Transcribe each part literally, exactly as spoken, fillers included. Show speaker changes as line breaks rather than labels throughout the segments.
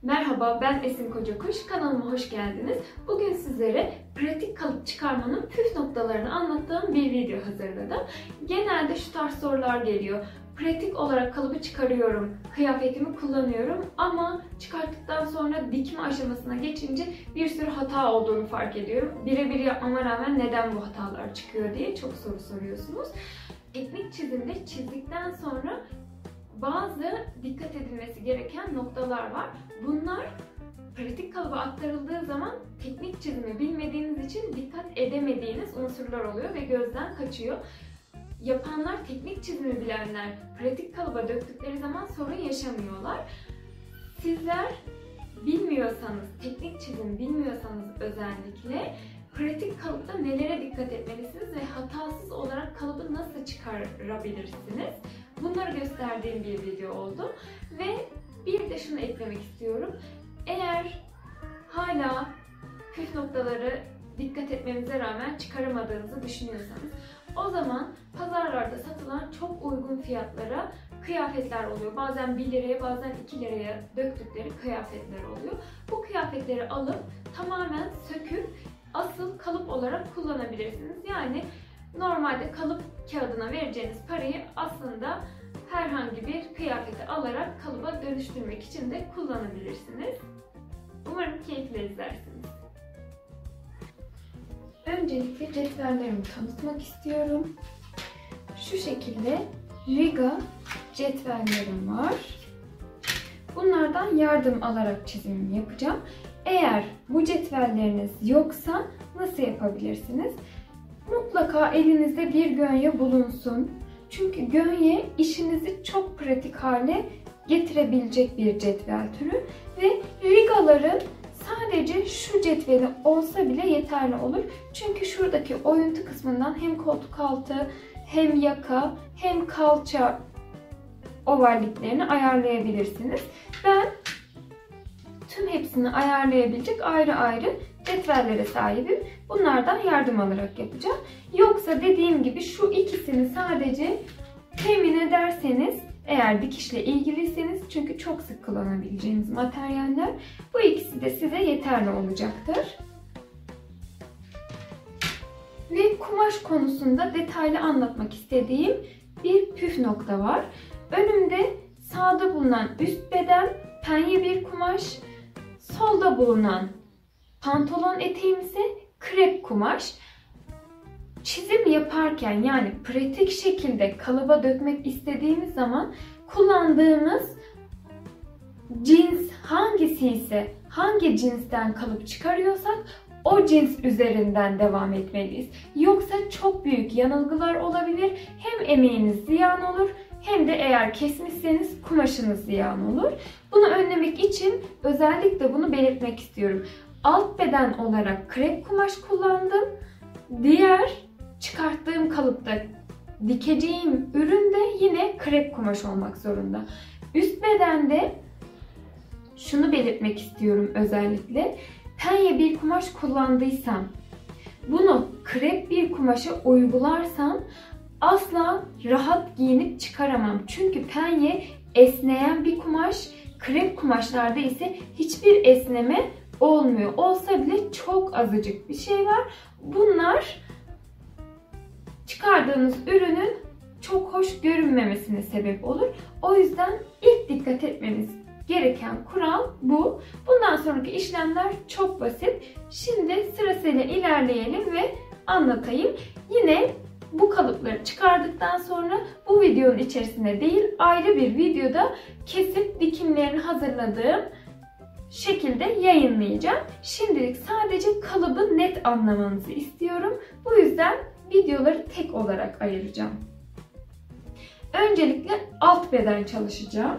Merhaba, ben Esin Kocakuş. Kanalıma hoş geldiniz. Bugün sizlere pratik kalıp çıkarmanın püf noktalarını anlattığım bir video hazırladım. Genelde şu tarz sorular geliyor. Pratik olarak kalıbı çıkarıyorum, kıyafetimi kullanıyorum ama çıkarttıktan sonra dikme aşamasına geçince bir sürü hata olduğunu fark ediyorum. Birebir yapmama rağmen neden bu hatalar çıkıyor diye çok soru soruyorsunuz. Teknik çizimde çizdikten sonra bazı dikkat edilmesi gereken noktalar var. Bunlar pratik kalıba aktarıldığı zaman teknik çizimi bilmediğiniz için dikkat edemediğiniz unsurlar oluyor ve gözden kaçıyor. Yapanlar, teknik çizimi bilenler pratik kalıba döktükleri zaman sorun yaşamıyorlar. Sizler bilmiyorsanız, teknik çizim bilmiyorsanız özellikle pratik kalıpta nelere dikkat etmelisiniz ve hatasız olarak kalıbı nasıl çıkarabilirsiniz? Bunları gösterdiğim bir video oldu. Ve bir de şunu eklemek istiyorum. Eğer hala püf noktaları dikkat etmemize rağmen çıkaramadığınızı düşünüyorsanız, o zaman pazarlarda satılan çok uygun fiyatlara kıyafetler oluyor. Bazen bir liraya, bazen iki liraya döktükleri kıyafetler oluyor. Bu kıyafetleri alıp tamamen söküp asıl kalıp olarak kullanabilirsiniz. Yani normalde kalıp kağıdına vereceğiniz parayı aslında herhangi bir kıyafeti alarak kalıba dönüştürmek için de kullanabilirsiniz. Umarım keyifle izlersiniz. Öncelikle cetvellerimi tanıtmak istiyorum. Şu şekilde Riga cetvellerim var. Bunlardan yardım alarak çizimimi yapacağım. Eğer bu cetvelleriniz yoksa nasıl yapabilirsiniz? Mutlaka elinizde bir gönye bulunsun. Çünkü gönye işinizi çok pratik hale getirebilecek bir cetvel türü ve rigaların sadece şu cetveli olsa bile yeterli olur. Çünkü şuradaki oyuntu kısmından hem koltuk altı, hem yaka, hem kalça ovalliklerini ayarlayabilirsiniz. Ben tüm hepsini ayarlayabilecek ayrı ayrı cetvellere sahibim. Bunlardan yardım alarak yapacağım. Yoksa dediğim gibi şu ikisini sadece temin ederseniz, eğer dikişle ilgiliyseniz, çünkü çok sık kullanabileceğiniz materyaller, bu ikisi de size yeterli olacaktır. Ve kumaş konusunda detaylı anlatmak istediğim bir püf nokta var. Önümde sağda bulunan üst beden penye bir kumaş, solda bulunan pantolon eteğim ise krep kumaş. Çizim yaparken, yani pratik şekilde kalıba dökmek istediğimiz zaman kullandığımız cins hangisi ise, hangi cinsten kalıp çıkarıyorsak o cins üzerinden devam etmeliyiz. Yoksa çok büyük yanılgılar olabilir. Hem emeğiniz ziyan olur, hem de eğer kesmişseniz kumaşınız ziyan olur. Bunu önlemek için özellikle bunu belirtmek istiyorum. Alt beden olarak krep kumaş kullandım. Diğer çıkarttığım kalıpta dikeceğim ürün de yine krep kumaş olmak zorunda. Üst bedende şunu belirtmek istiyorum özellikle. Penye bir kumaş kullandıysam, bunu krep bir kumaşa uygularsam asla rahat giyinip çıkaramam. Çünkü penye esneyen bir kumaş, krep kumaşlarda ise hiçbir esneme olmuyor. Olsa bile çok azıcık bir şey var. Bunlar çıkardığınız ürünün çok hoş görünmemesine sebep olur. O yüzden ilk dikkat etmeniz gereken kural bu. Bundan sonraki işlemler çok basit. Şimdi sırasıyla ilerleyelim ve anlatayım. Yine bu kalıpları çıkardıktan sonra bu videonun içerisinde değil, ayrı bir videoda kesip dikimlerini hazırladığım şekilde yayınlayacağım. Şimdilik sadece kalıbı net anlamanızı istiyorum. Bu yüzden videoları tek olarak ayıracağım. Öncelikle alt beden çalışacağım.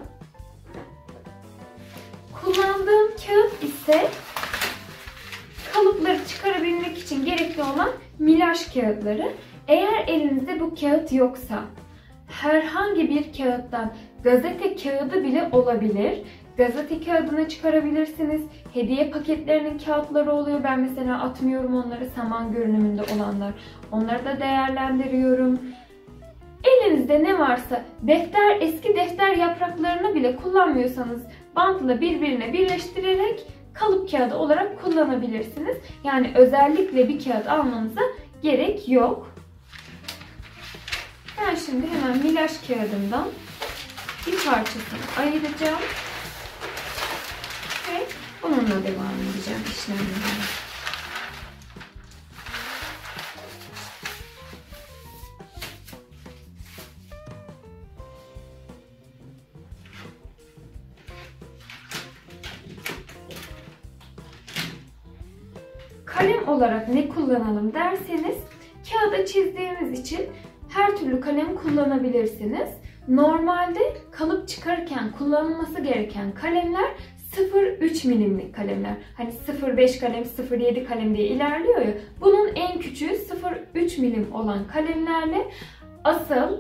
Kullandığım kağıt ise kalıpları çıkarabilmek için gerekli olan milaj kağıtları. Eğer elinizde bu kağıt yoksa herhangi bir kağıttan, gazete kağıdı bile olabilir, gazete kağıdını çıkarabilirsiniz. Hediye paketlerinin kağıtları oluyor. Ben mesela atmıyorum onları, saman görünümünde olanlar. Onları da değerlendiriyorum. Elinizde ne varsa, defter, eski defter yapraklarını bile kullanmıyorsanız bantla birbirine birleştirerek kalıp kağıdı olarak kullanabilirsiniz. Yani özellikle bir kağıt almanıza gerek yok. Ben şimdi hemen milaj kağıdından bir parçasını ayıracağım ve bununla devam edeceğim işlemlerine. Kalem olarak ne kullanalım derseniz, kağıda çizdiğimiz için her türlü kalem kullanabilirsiniz. Normalde kalıp çıkarırken kullanılması gereken kalemler sıfır virgül üç milimlik kalemler. Hani sıfır virgül beş kalem, sıfır virgül yedi kalem diye ilerliyor ya. Bunun en küçüğü sıfır virgül üç milim olan kalemlerle asıl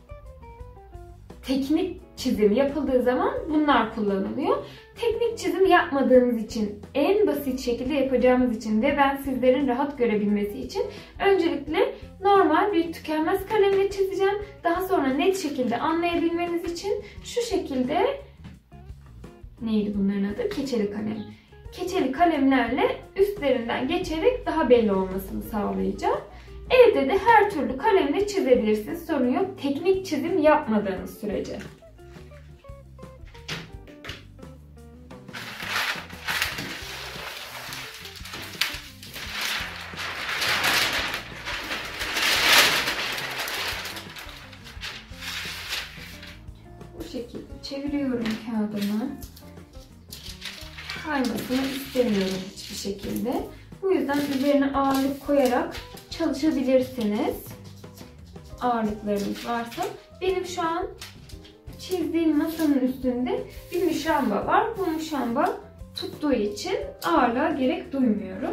teknik çizim yapıldığı zaman bunlar kullanılıyor. Teknik çizim yapmadığımız için, en basit şekilde yapacağımız için ve ben sizlerin rahat görebilmesi için öncelikle normal bir tükenmez kalemle çizeceğim. Daha sonra net şekilde anlayabilmeniz için şu şekilde, neydi bunların adı? Keçeli kalem. Keçeli kalemlerle üstlerinden geçerek daha belli olmasını sağlayacağım. Evde de her türlü kalemle çizebilirsiniz. Sorun yok. Teknik çizim yapmadığınız sürece. Bu şekilde çeviriyorum kağıdımı. Kaymasını istemiyorum hiçbir şekilde. Bu yüzden üzerine ağırlık koyarak çalışabilirsiniz. Ağırlıklarınız varsa. Benim şu an çizdiğim masanın üstünde bir müşamba var. Bu müşamba tuttuğu için ağırlığa gerek duymuyorum.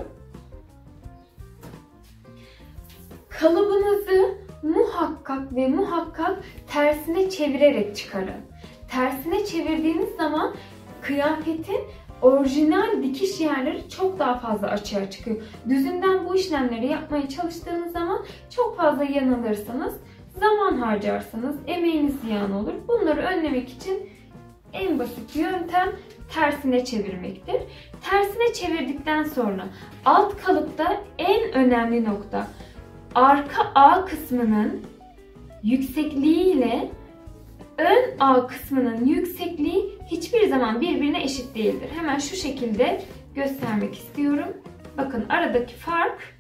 Kalıbınızı muhakkak ve muhakkak tersine çevirerek çıkarın. Tersine çevirdiğiniz zaman kıyafetin orijinal dikiş yerleri çok daha fazla açığa çıkıyor. Düzünden bu işlemleri yapmaya çalıştığınız zaman çok fazla yanılırsınız. Zaman harcarsınız. Emeğiniz ziyan olur. Bunları önlemek için en basit yöntem tersine çevirmektir. Tersine çevirdikten sonra alt kalıpta en önemli nokta, arka A kısmının yüksekliği ile ön A kısmının yüksekliği hiçbir zaman birbirine eşit değildir. Hemen şu şekilde göstermek istiyorum. Bakın aradaki fark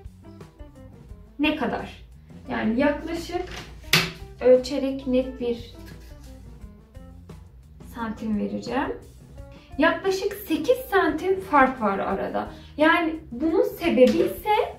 ne kadar? Yani yaklaşık ölçerek net bir santim vereceğim. Yaklaşık sekiz santim fark var arada. Yani bunun sebebi ise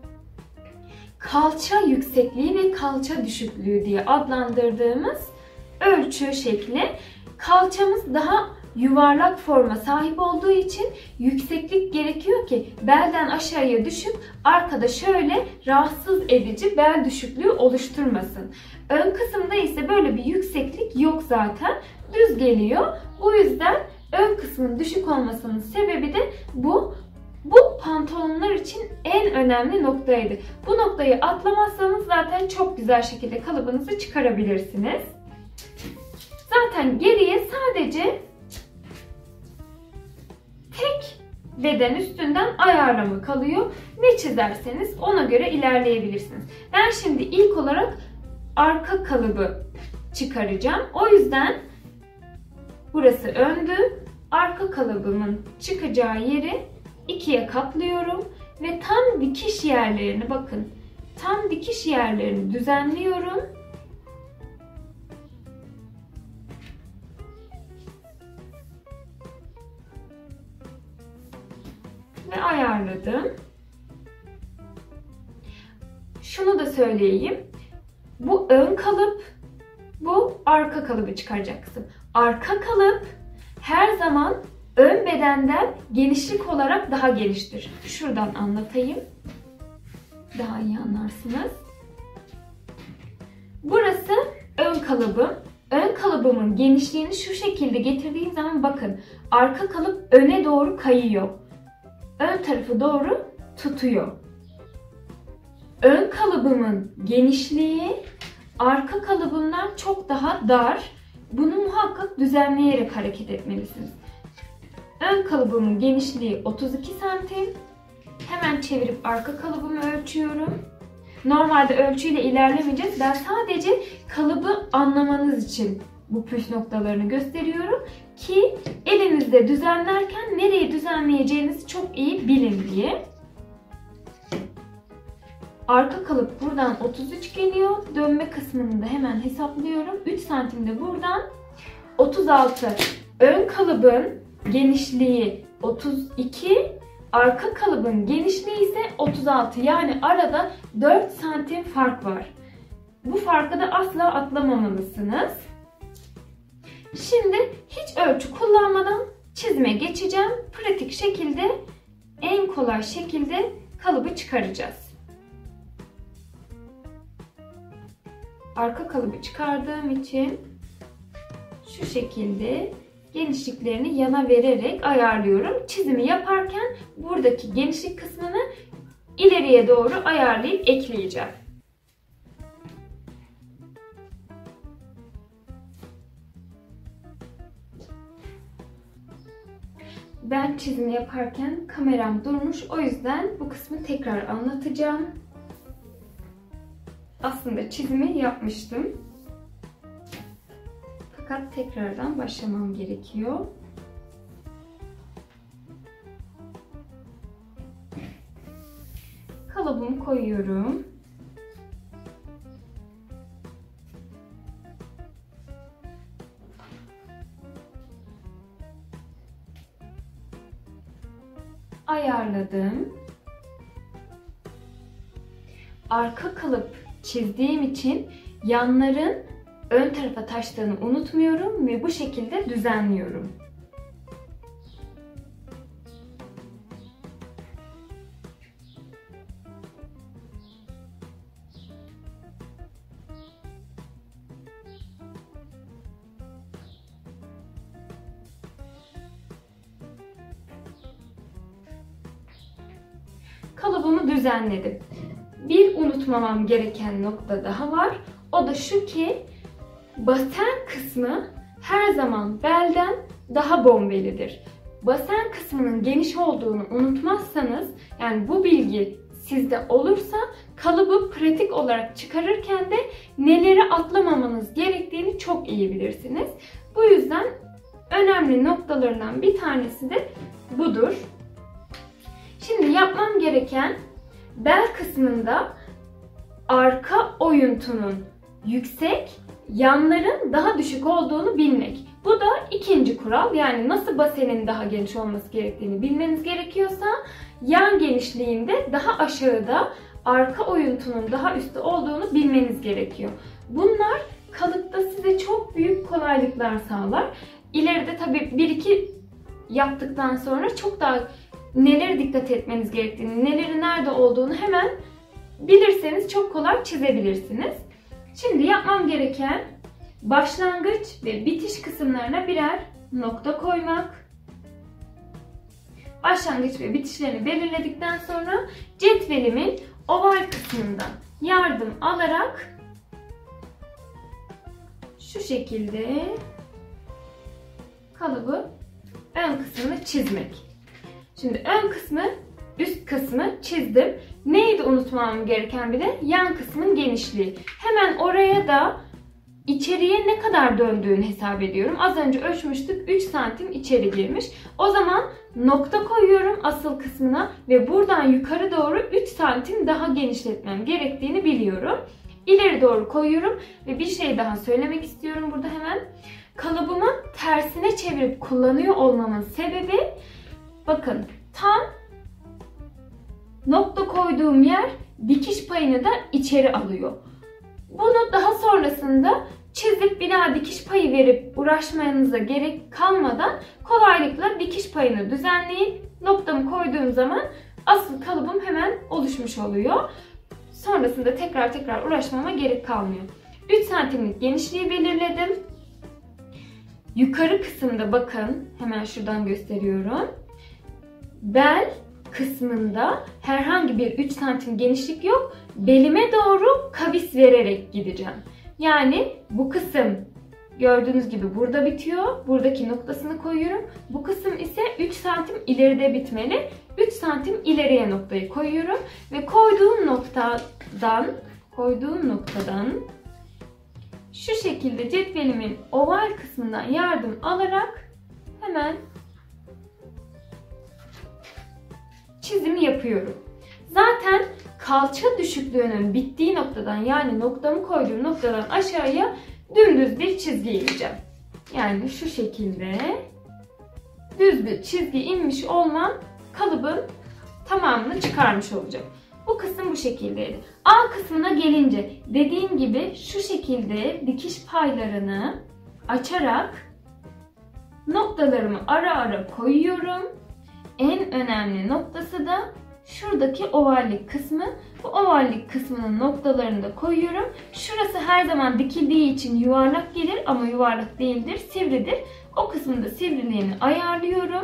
kalça yüksekliği ve kalça düşüklüğü diye adlandırdığımız ölçü şekli. Kalçamız daha yuvarlak forma sahip olduğu için yükseklik gerekiyor ki belden aşağıya düşüp arkada şöyle rahatsız edici bel düşüklüğü oluşturmasın. Ön kısımda ise böyle bir yükseklik yok zaten. Düz geliyor. Bu yüzden ön kısmın düşük olmasının sebebi de bu. Bu pantolonlar için en önemli noktaydı. Bu noktayı atlamazsanız zaten çok güzel şekilde kalıbınızı çıkarabilirsiniz. Zaten geriye sadece tek beden üstünden ayarlama kalıyor. Ne çizerseniz ona göre ilerleyebilirsiniz. Ben şimdi ilk olarak arka kalıbı çıkaracağım. O yüzden burası öndü. Arka kalıbımın çıkacağı yeri ikiye katlıyorum ve tam dikiş yerlerini, bakın, tam dikiş yerlerini düzenliyorum. Ve ayarladım. Şunu da söyleyeyim. Bu ön kalıp, bu arka kalıbı çıkaracak kısım. Arka kalıp her zaman ön bedenden genişlik olarak daha geniştir. Şuradan anlatayım. Daha iyi anlarsınız. Burası ön kalıbım. Ön kalıbımın genişliğini şu şekilde getirdiğim zaman bakın, arka kalıp öne doğru kayıyor. Ön tarafı doğru tutuyor. Ön kalıbımın genişliği arka kalıbımdan çok daha dar. Bunu muhakkak düzenleyerek hareket etmelisiniz. Ön kalıbımın genişliği otuz iki santim. Hemen çevirip arka kalıbımı ölçüyorum. Normalde ölçüyle ilerlemeyeceğiz. Ben sadece kalıbı anlamanız için bu püf noktalarını gösteriyorum ki elinizde düzenlerken nereyi düzenleyeceğinizi çok iyi bilin diye. Arka kalıp buradan otuz üç geliyor. Dönme kısmını da hemen hesaplıyorum. üç santim de buradan. otuz altı. Ön kalıbın genişliği otuz iki. Arka kalıbın genişliği ise otuz altı. Yani arada dört santim fark var. Bu farkı da asla atlamamalısınız. Şimdi hiç ölçü kullanmadan çizime geçeceğim. Pratik şekilde, en kolay şekilde kalıbı çıkaracağız. Arka kalıbı çıkardığım için şu şekilde genişliklerini yana vererek ayarlıyorum. Çizimi yaparken buradaki genişlik kısmını ileriye doğru ayarlayıp ekleyeceğim. Ben çizimi yaparken kameram durmuş. O yüzden bu kısmı tekrar anlatacağım. Aslında çizimi yapmıştım. Fakat tekrardan başlamam gerekiyor. Kalıbımı koyuyorum. Ayarladım. Arka kalıp çizdiğim için yanların ön tarafa taştığını unutmuyorum ve bu şekilde düzenliyorum. Kalıbımı düzenledim. Bir unutmamam gereken nokta daha var. O da şu ki basen kısmı her zaman belden daha bombelidir. Basen kısmının geniş olduğunu unutmazsanız, yani bu bilgi sizde olursa kalıbı pratik olarak çıkarırken de neleri atlamamanız gerektiğini çok iyi bilirsiniz. Bu yüzden önemli noktalarından bir tanesi de budur. Şimdi yapmam gereken bel kısmında arka oyuntunun yüksek, yanların daha düşük olduğunu bilmek. Bu da ikinci kural. Yani nasıl basenin daha geniş olması gerektiğini bilmeniz gerekiyorsa yan genişliğinde daha aşağıda, arka oyuntunun daha üstte olduğunu bilmeniz gerekiyor. Bunlar kalıpta size çok büyük kolaylıklar sağlar. İleride tabii bir iki yaptıktan sonra çok daha nelere dikkat etmeniz gerektiğini, nelerin nerede olduğunu hemen bilirseniz çok kolay çizebilirsiniz. Şimdi yapmam gereken başlangıç ve bitiş kısımlarına birer nokta koymak. Başlangıç ve bitişlerini belirledikten sonra cetvelimin oval kısmından yardım alarak şu şekilde kalıbı ön kısmını çizmek. Şimdi ön kısmı, üst kısmı çizdim. Neydi unutmam gereken bir de? Yan kısmın genişliği. Hemen oraya da içeriye ne kadar döndüğünü hesap ediyorum. Az önce ölçmüştük. üç santim içeri girmiş. O zaman nokta koyuyorum asıl kısmına ve buradan yukarı doğru üç santim daha genişletmem gerektiğini biliyorum. İleri doğru koyuyorum ve bir şey daha söylemek istiyorum burada hemen. Kalıbımı tersine çevirip kullanıyor olmamın sebebi, bakın tam nokta koyduğum yer dikiş payını da içeri alıyor. Bunu daha sonrasında çizip bir daha dikiş payı verip uğraşmanıza gerek kalmadan kolaylıkla dikiş payını düzenleyip noktamı koyduğum zaman asıl kalıbım hemen oluşmuş oluyor. Sonrasında tekrar tekrar uğraşmama gerek kalmıyor. üç santimlik genişliği belirledim. Yukarı kısımda bakın hemen şuradan gösteriyorum. Bel kısmında herhangi bir üç santim genişlik yok. Belime doğru kavis vererek gideceğim. Yani bu kısım gördüğünüz gibi burada bitiyor. Buradaki noktasını koyuyorum. Bu kısım ise üç santim ileride bitmeli. üç santim ileriye noktayı koyuyorum ve koyduğum noktadan koyduğum noktadan şu şekilde cetvelimin oval kısmından yardım alarak hemen çizimi yapıyorum. Zaten kalça düşüklüğünün bittiği noktadan, yani noktamı koyduğum noktadan aşağıya dümdüz bir çizgi ineceğim. Yani şu şekilde düz bir çizgi inmiş olmam kalıbın tamamını çıkarmış olacak. Bu kısım bu şekildeydi. A kısmına gelince dediğim gibi şu şekilde dikiş paylarını açarak noktalarımı ara ara koyuyorum. En önemli noktası da şuradaki ovallik kısmı. Bu ovallik kısmının noktalarını da koyuyorum. Şurası her zaman dikildiği için yuvarlak gelir ama yuvarlak değildir, sivridir. O kısmın da sivriliğini ayarlıyorum.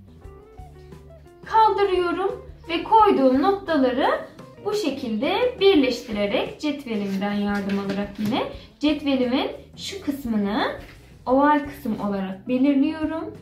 Kaldırıyorum ve koyduğum noktaları bu şekilde birleştirerek cetvelimden yardım alarak yine cetvelimin şu kısmını oval kısım olarak belirliyorum.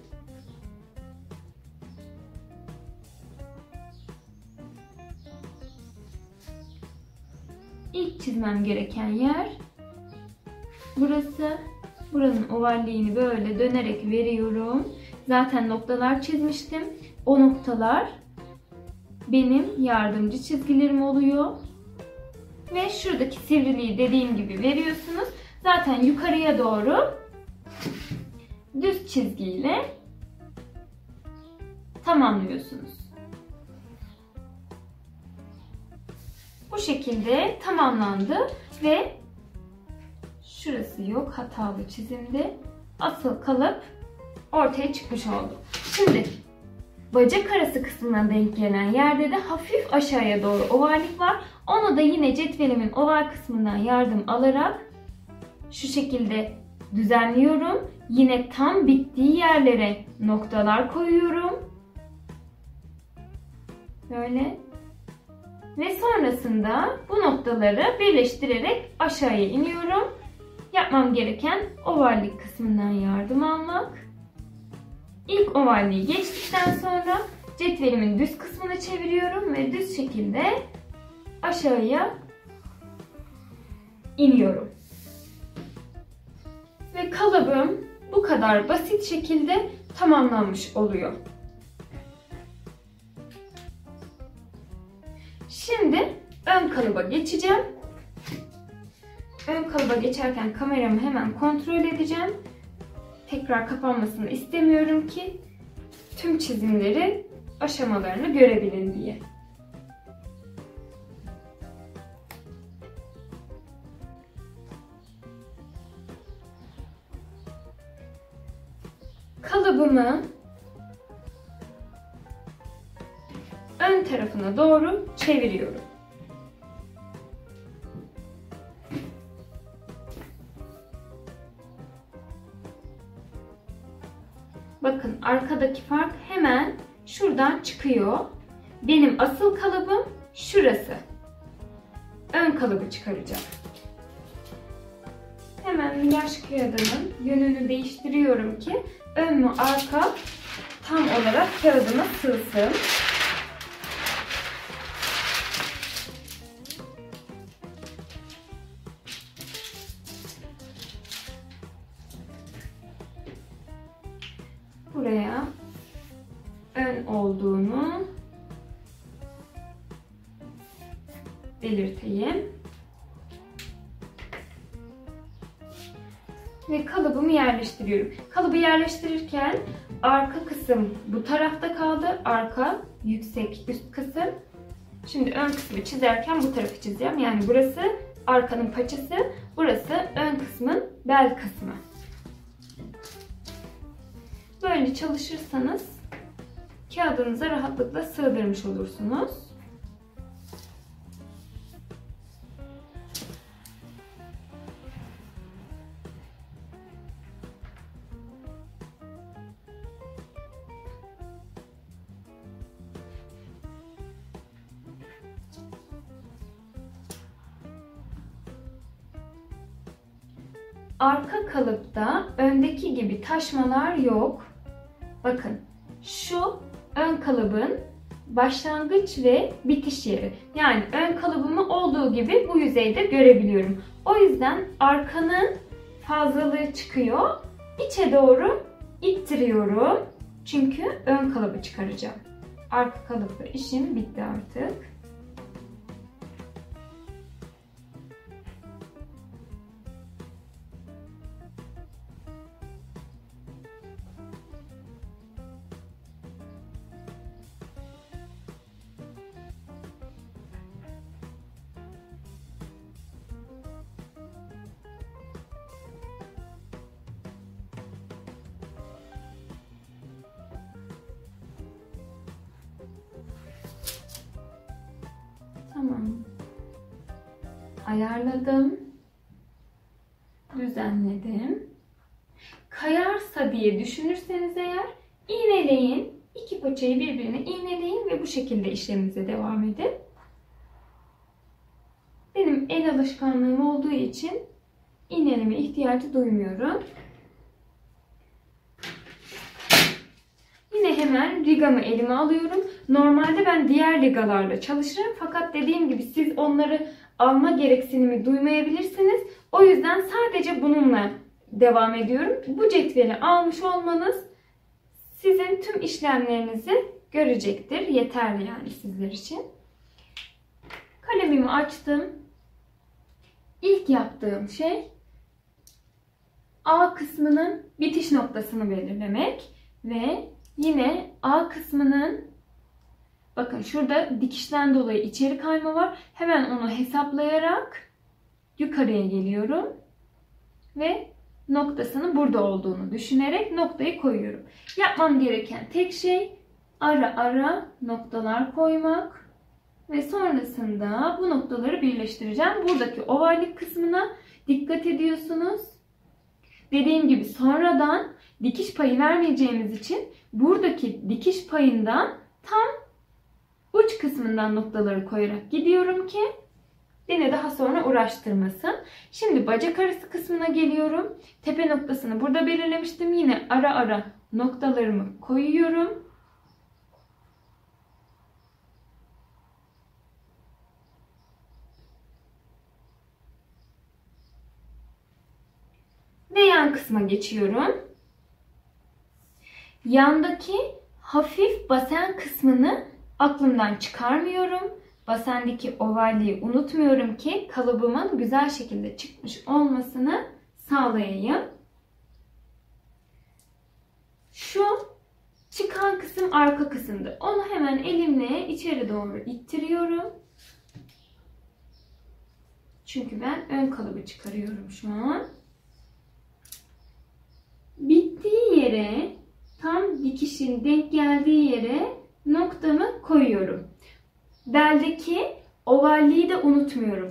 İlk çizmem gereken yer burası. Buranın ovalliğini böyle dönerek veriyorum. Zaten noktalar çizmiştim. O noktalar benim yardımcı çizgilerim oluyor. Ve şuradaki sivriliği dediğim gibi veriyorsunuz. Zaten yukarıya doğru düz çizgiyle tamamlıyorsunuz. Bu şekilde tamamlandı ve şurası yok, hatalı çizimde. Asıl kalıp ortaya çıkmış oldu. Şimdi bacak arası kısmına denk gelen yerde de hafif aşağıya doğru ovallik var. Onu da yine cetvelimin oval kısmından yardım alarak şu şekilde düzenliyorum. Yine tam bittiği yerlere noktalar koyuyorum. Böyle. Ve sonrasında bu noktaları birleştirerek aşağıya iniyorum. Yapmam gereken ovallik kısmından yardım almak. İlk ovalliği geçtikten sonra cetvelimin düz kısmını çeviriyorum ve düz şekilde aşağıya iniyorum. Ve kalıbım bu kadar basit şekilde tamamlanmış oluyor. Şimdi ön kalıba geçeceğim. Ön kalıba geçerken kameramı hemen kontrol edeceğim. Tekrar kapanmasını istemiyorum ki tüm çizimleri aşamalarını görebilin diye. Kalıbımı ön tarafına doğru çeviriyorum. Bakın arkadaki fark hemen şuradan çıkıyor. Benim asıl kalıbım şurası. Ön kalıbı çıkaracağım. Hemen yaş kağıdının yönünü değiştiriyorum ki ön mü arka tam olarak kağıdıma sığsın. Buraya ön olduğunu belirteyim. Ve kalıbımı yerleştiriyorum. Kalıbı yerleştirirken arka kısım bu tarafta kaldı. Arka yüksek üst kısım. Şimdi ön kısmı çizerken bu tarafı çizeceğim. Yani burası arkanın paçası. Burası ön kısmın bel kısmı. Böyle çalışırsanız kağıdınıza rahatlıkla sığdırmış olursunuz. arka kalıpta öndeki gibi taşmalar yok. Bakın şu ön kalıbın başlangıç ve bitiş yeri. Yani ön kalıbımı olduğu gibi bu yüzeyde görebiliyorum. O yüzden arkanın fazlalığı çıkıyor. İçe doğru ittiriyorum. Çünkü ön kalıbı çıkaracağım. Arka kalıpla işim bitti artık. Tamam. Ayarladım. Düzenledim. Kayarsa diye düşünürseniz eğer iğneleyin. İki paçayı birbirine iğneleyin ve bu şekilde işleminize devam edin. Benim el alışkanlığım olduğu için iğneleme ihtiyacı duymuyorum. Yine hemen rigamı elime alıyorum. Normalde ben diğer rigalarla çalışırım. Fakat dediğim gibi siz onları alma gereksinimi duymayabilirsiniz. O yüzden sadece bununla devam ediyorum. Bu cetveli almış olmanız sizin tüm işlemlerinizi görecektir. Yeterli yani sizler için. Kalemimi açtım. İlk yaptığım şey A kısmının bitiş noktasını belirlemek ve yine A kısmının, bakın şurada dikişten dolayı içeri kayma var. Hemen onu hesaplayarak yukarıya geliyorum ve noktasının burada olduğunu düşünerek noktayı koyuyorum. Yapmam gereken tek şey ara ara noktalar koymak ve sonrasında bu noktaları birleştireceğim. Buradaki ovallik kısmına dikkat ediyorsunuz. Dediğim gibi sonradan dikiş payı vermeyeceğimiz için buradaki dikiş payından tam uç kısmından noktaları koyarak gidiyorum ki beni daha sonra uğraştırmasın. Şimdi bacak arası kısmına geliyorum. Tepe noktasını burada belirlemiştim. Yine ara ara noktalarımı koyuyorum. Ve yan kısma geçiyorum. Yandaki hafif basen kısmını aklımdan çıkarmıyorum. Basendeki ovalliği unutmuyorum ki kalıbımın güzel şekilde çıkmış olmasını sağlayayım. Şu çıkan kısım arka kısımdı. Onu hemen elimle içeri doğru ittiriyorum. Çünkü ben ön kalıbı çıkarıyorum şu an. Bittiği yere, tam dikişin denk geldiği yere noktamı koyuyorum. Beldeki ovalliği de unutmuyorum.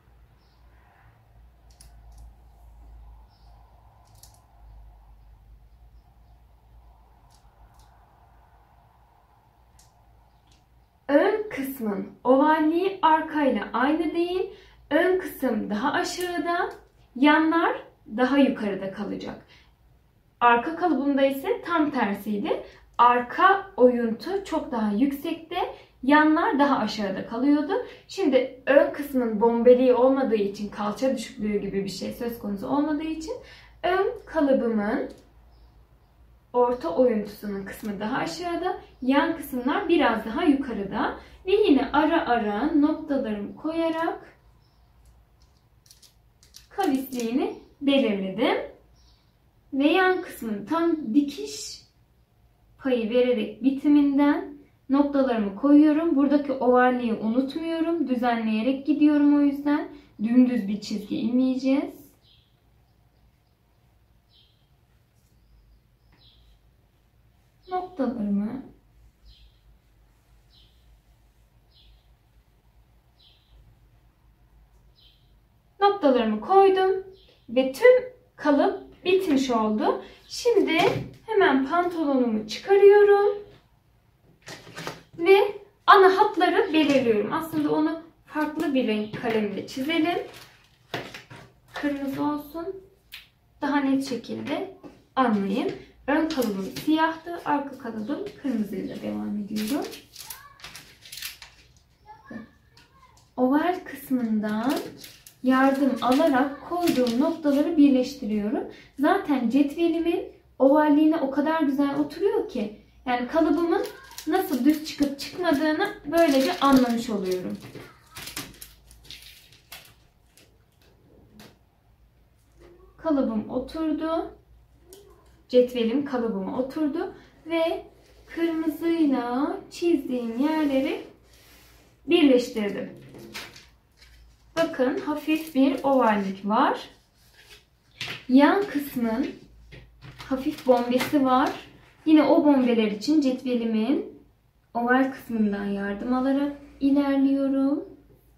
Ön kısmın ovalliği arkayla aynı değil. Ön kısım daha aşağıda, yanlar daha yukarıda kalacak. Arka kalıbımda ise tam tersiydi. Arka oyuntu çok daha yüksekte, yanlar daha aşağıda kalıyordu. Şimdi ön kısmın bombeliği olmadığı için, kalça düşüklüğü gibi bir şey söz konusu olmadığı için ön kalıbımın orta oyuntusunun kısmı daha aşağıda, yan kısımlar biraz daha yukarıda. Ve yine ara ara noktalarımı koyarak kavisliğini belirledim. Ve yan kısmın tam dikiş payı vererek bitiminden noktalarımı koyuyorum. Buradaki ovalliği unutmuyorum. Düzenleyerek gidiyorum o yüzden. Dümdüz bir çizgi inmeyeceğiz. Noktalarımı noktalarımı koydum ve tüm kalıp bitmiş oldu. Şimdi hemen pantolonumu çıkarıyorum ve ana hatları belirliyorum. Aslında onu farklı bir renk kalemle çizelim. Kırmızı olsun. daha net şekilde anlayın. Ön kalıbım siyahtı, arka kalıbım kırmızıyla devam ediyorum. Oval kısmından yardım alarak koyduğum noktaları birleştiriyorum. Zaten cetvelimin ovalliğine o kadar güzel oturuyor ki, yani kalıbımın nasıl düz çıkıp çıkmadığını böylece anlamış oluyorum. Kalıbım oturdu. Cetvelim kalıbıma oturdu ve kırmızıyla çizdiğim yerleri birleştirdim. Bakın hafif bir ovallik var. Yan kısmın hafif bombesi var. Yine o bombeler için cetvelimin oval kısmından yardım alarak ilerliyorum.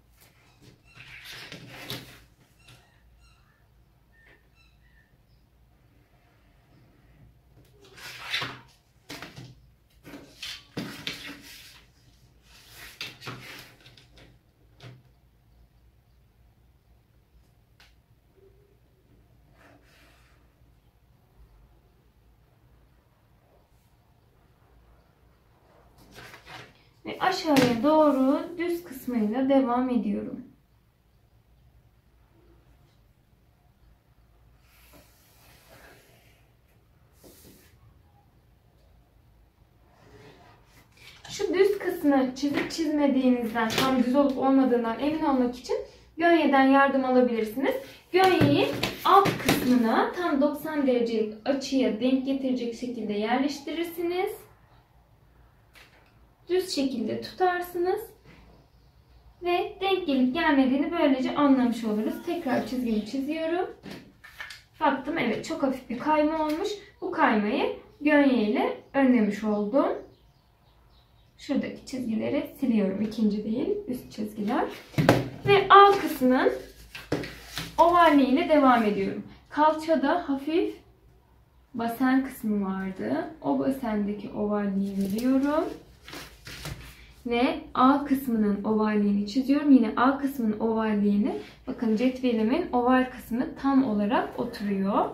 Ve aşağıya doğru düz kısmıyla devam ediyorum. Şu düz kısmı çizip çizmediğinizden, tam düz olup olmadığından emin olmak için gönyeden yardım alabilirsiniz. Gönyeyi alt kısmına tam doksan derecelik açıya denk getirecek şekilde yerleştirirsiniz. Düz şekilde tutarsınız ve denk gelip gelmediğini böylece anlamış oluruz. Tekrar çizgimi çiziyorum. Baktım, evet, çok hafif bir kayma olmuş. Bu kaymayı gönye ile önlemiş oldum. Şuradaki çizgileri siliyorum. İkinci değil, üst çizgiler. Ve alt kısmın ovalliğiyle devam ediyorum. Kalçada hafif basen kısmı vardı. O basendeki ovalliği veriyorum. Ve A kısmının ovalliğini çiziyorum. Yine A kısmının ovalliğini, bakın cetvelimin oval kısmı tam olarak oturuyor.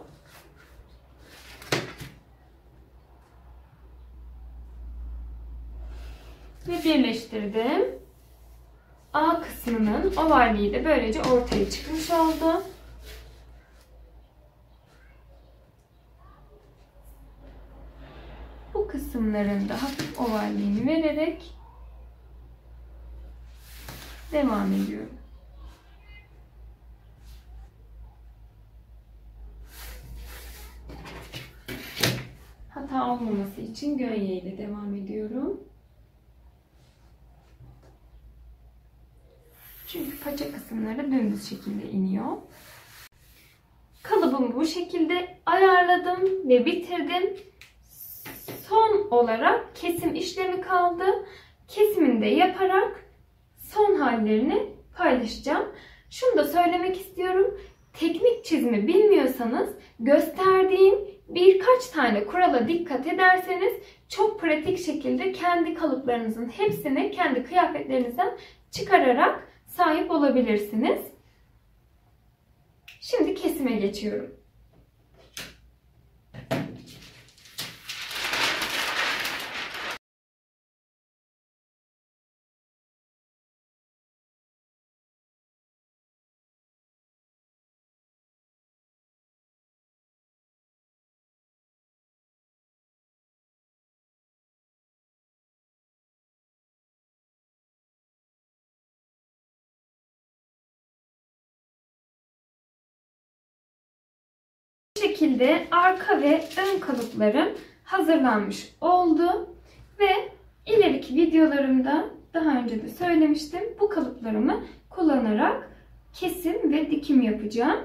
Ve birleştirdim. A kısmının ovalliği de böylece ortaya çıkmış oldu. Bu kısımların da hafif ovalliğini vererek devam ediyorum. Hata olmaması için gönye ile devam ediyorum. Çünkü paça kısımları dümdüz şekilde iniyor. Kalıbımı bu şekilde ayarladım ve bitirdim. Son olarak kesim işlemi kaldı. Kesimini de yaparak son hallerini paylaşacağım. Şunu da söylemek istiyorum. Teknik çizimi bilmiyorsanız gösterdiğim birkaç tane kurala dikkat ederseniz çok pratik şekilde kendi kalıplarınızın hepsini kendi kıyafetlerinizden çıkararak sahip olabilirsiniz. Şimdi kesime geçiyorum. Bu şekilde arka ve ön kalıplarım hazırlanmış oldu ve ileriki videolarımda daha önce de söylemiştim, bu kalıplarımı kullanarak kesim ve dikim yapacağım.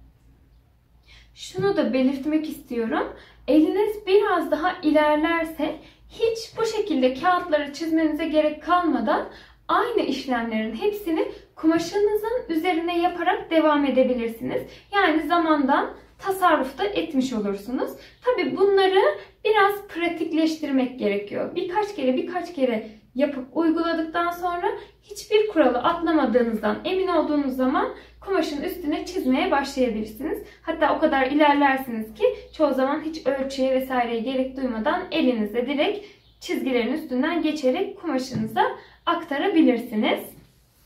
Şunu da belirtmek istiyorum. Eliniz biraz daha ilerlerse hiç bu şekilde kağıtları çizmenize gerek kalmadan aynı işlemlerin hepsini kumaşınızın üzerine yaparak devam edebilirsiniz. Yani zamandan tasarruf da etmiş olursunuz. Tabi bunları biraz pratikleştirmek gerekiyor. Birkaç kere birkaç kere yapıp uyguladıktan sonra hiçbir kuralı atlamadığınızdan emin olduğunuz zaman kumaşın üstüne çizmeye başlayabilirsiniz. Hatta o kadar ilerlersiniz ki çoğu zaman hiç ölçüye vesaireye gerek duymadan elinizle direkt çizgilerin üstünden geçerek kumaşınıza aktarabilirsiniz.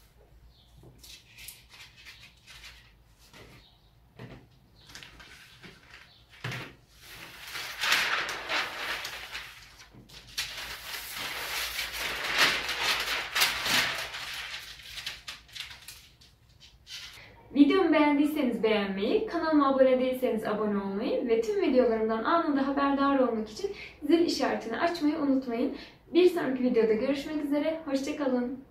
Videomu beğendiyseniz beğenmeyi, kanalıma abone değilseniz abone olmayı ve tüm videolarımdan anında haberdar olmak için zil işaretini açmayı unutmayın. Bir sonraki videoda görüşmek üzere, hoşça kalın.